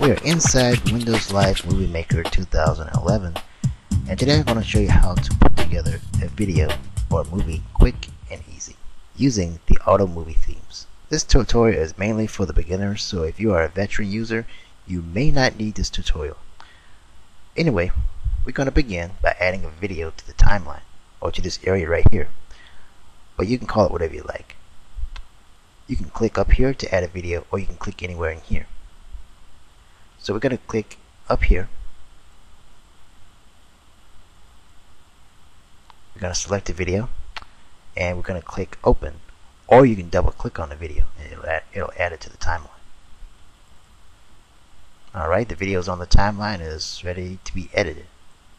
We are inside Windows Live Movie Maker 2011, and today I'm going to show you how to put together a video or a movie quick and easy using the Auto Movie themes. This tutorial is mainly for the beginners, so if you are a veteran user, you may not need this tutorial. Anyway, we're going to begin by adding a video to the timeline, or to this area right here, but you can call it whatever you like. You can click up here to add a video, or you can click anywhere in here. So we're going to click up here. We're going to select the video, and we're going to click open, or you can double click on the video and it'll add it to the timeline. Alright, the video is on the timeline, is ready to be edited.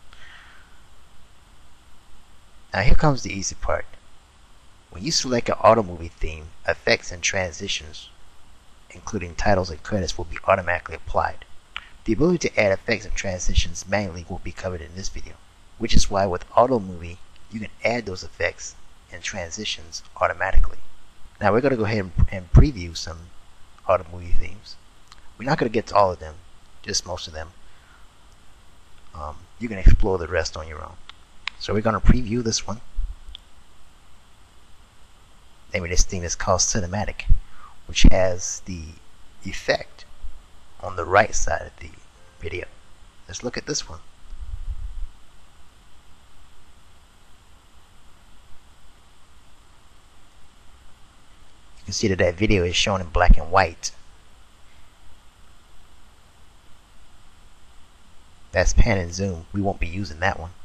Now here comes the easy part. When you select an Auto Movie theme, effects and transitions, including titles and credits, will be automatically applied. The ability to add effects and transitions manually will be covered in this video, which is why with Auto Movie you can add those effects and transitions automatically. Now we're going to go ahead and preview some Auto Movie themes. We're not going to get to all of them, just most of them. You can explore the rest on your own. So we're going to preview this one. Name of this theme is called Cinematic, which has the effect on the right side of the video. Let's look at this one. You can see that that video is shown in black and white. That's pan and zoom. We won't be using that one.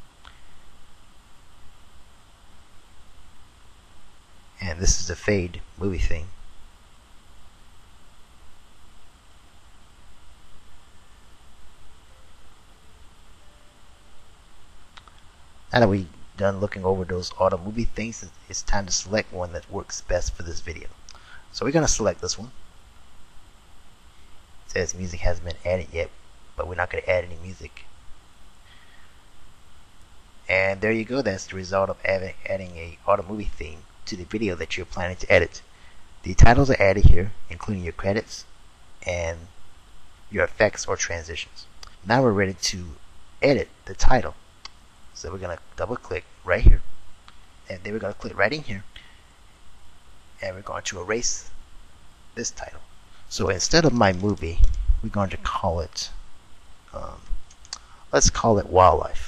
And this is the fade movie theme. Now that we've done looking over those Auto Movie things, it's time to select one that works best for this video. So we're going to select this one. It says music hasn't been added yet, but we're not going to add any music. And there you go. That's the result of adding a Auto Movie theme to the video that you're planning to edit. The titles are added here, including your credits and your effects or transitions. Now we're ready to edit the title. So we're going to double click right here, and then we're going to click right in here, and we're going to erase this title. So instead of My Movie, we're going to call it, let's call it Wildlife.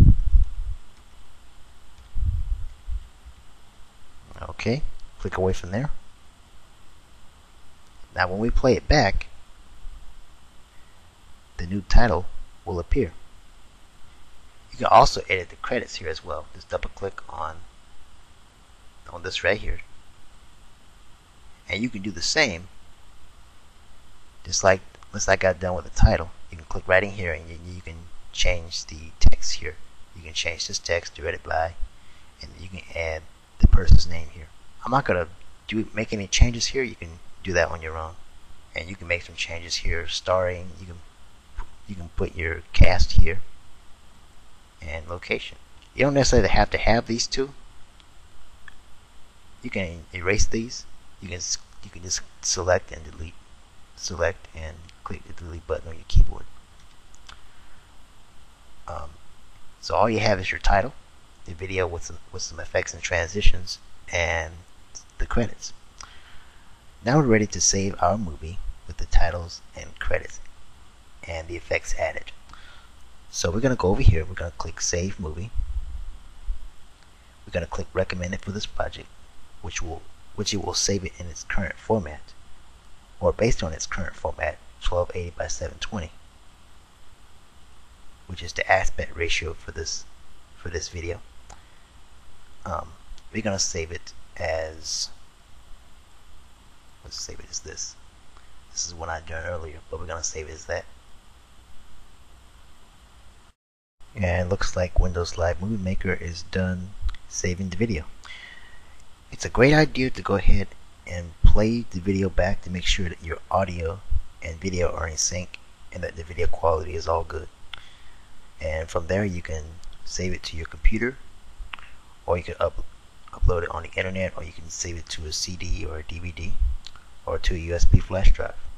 Okay, click away from there. Now when we play it back, the new title will appear. You can also edit the credits here as well. Just double click on this right here, and you can do the same, just like I got done with the title. You can click right in here, and you can change the text here. You can change this text to edit by, and you can add the person's name here. I'm not gonna make any changes here. You can do that on your own, and you can make some changes here. Starring, you can put your cast here, and location. You don't necessarily have to have these two. You can erase these. You can just select and delete. Select and click the delete button on your keyboard. So all you have is your title, the video with some effects and transitions, and the credits. Now we're ready to save our movie with the titles and credits and the effects added. So we're going to go over here, we're going to click Save Movie. We're going to click Recommended for this project, which it will save it in its current format, or based on its current format, 1280 by 720, which is the aspect ratio for this video. We're going to save it as, let's save it as this. This is what I done earlier, but we're going to save it as that. And it looks like Windows Live Movie Maker is done saving the video. It's a great idea to go ahead and play the video back to make sure that your audio and video are in sync and that the video quality is all good. And from there you can save it to your computer, or you can upload it on the internet, or you can save it to a CD or a DVD or to a USB flash drive.